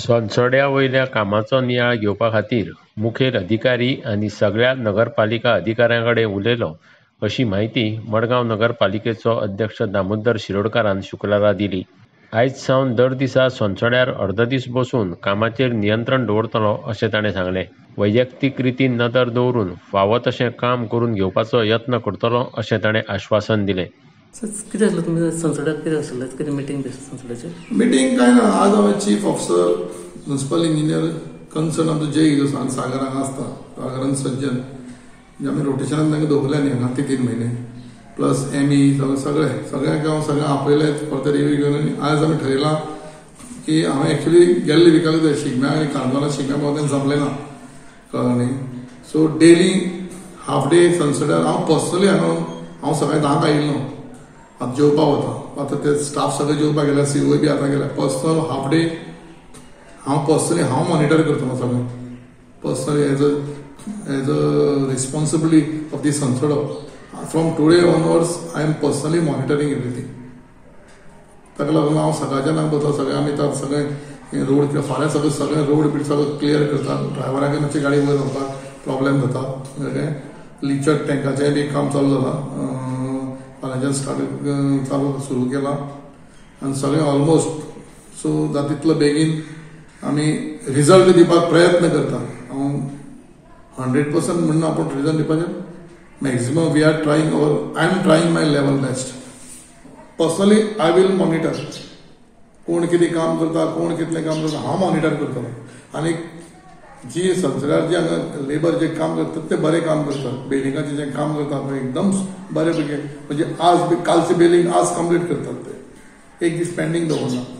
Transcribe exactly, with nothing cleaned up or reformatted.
संसड्या वयल्या कामाचो नियाळ घेवपा खातीर मुखेल अधिकारी आनी सगळ्या नगरपालिका अधिकाऱ्यां कडेन उलयलो अशी माहिती मडगांव नगरपालिकेचो अध्यक्ष दामोदर शिरोडकारान शुक्रारा दिली। आयज सावन दर दिसा संसड्यार अर्द दीस बसून कामाचेर नियंत्रण दवरतलो अशें ताणें सांगलें। वैयक्तीक रितीन नदर दवरून फावो तशें काम करून घेवपाचो यत्न करतलो अशें ताणें आश्वासन दिलें। कितें आसलें तुमी संसड्याक कितें आसलें कितें मिटींग बी संसड्याचेर? मिटींग काय ना, आज हांवें chief officer municipal engineer concern आमचो जे इजो सागर हांगा आसता, सागरान सज्जन म्हणजे आमी रोटेशनान तांकां दवरल्या न्ही हांगा ते तीन म्हयने प्लस एम ई सगळे सगळ्यांक हांव सगळें आपयले परत रिव्यू घेवन आनी आज आमी ठरयलां की हांवें एक्चुली गेल्ले विकाक जाय शिगम्या आनी काणकोणा शिगम्या पावतें जमलें ना कळ्ळें न्ही। सो डेली हाफ डे संसड्यार हांव पर्सनली हांगा हांव सकाळीं धांक आयिल्लो, आतां जेवपा वता, आतां ते स्टाफ सगळे जेवपाक गेल्या, सीओय बी आतां गेल्या। पर्सनल हाफ डे हांव पर्सनली हांव मॉनिटर करता सगळें personally as a as a responsibility of the संसडो। From today onwards I am personally monitoring everything. ताका लागून हांव सकाळच्या नाक वता, सगळें आमी सगळें रोड किंवा फाल्यां सगळें सगळें रोड बीड सगळें क्लियर करता। ड्रायव्हराक मातशी गाडी वयर व्हरपाक प्रॉब्लेम जाता, कळ्ळें। लिचर्ड टँकाचें बी काम चालू जालां, फाल्यांच्यान स्टार्ट चालू सुरू केलां आनी सगळें ऑलमोस्ट सो जाता तितलो बेगीन आमी रिजल्ट दिवपाक प्रयत्न करता। हांव हंड्रेड पर्संट म्हणना पूण रिजल्ट दिवपाचें maximum we are trying our I am trying my level best. Personally I will monitor कोण कितें काम करता, कोण कितलें काम करता हांव मॉनिटर करतलो। आनी जी संसदार जे हांगा लेबर जे काम करतात ते बरें काम करतात, बिल्डिंगाचें जें काम करतात पळय एकदम बरे पैकी, म्हणजे आज कालचें बिल्डींग आज कंप्लीट करतात ते, एक दीस पेंडींग दवरना।